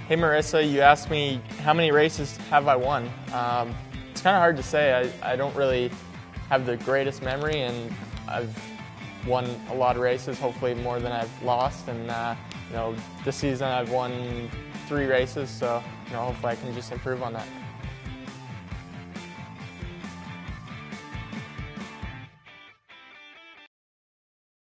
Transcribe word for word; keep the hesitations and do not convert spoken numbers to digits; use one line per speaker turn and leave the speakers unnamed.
Hey Marissa, you asked me how many races have I won. Um, it's kind of hard to say. I, I don't really have the greatest memory, and I've won a lot of races, hopefully more than I've lost. And uh, you know, this season I've won three races, so you know, hopefully I can just improve on that.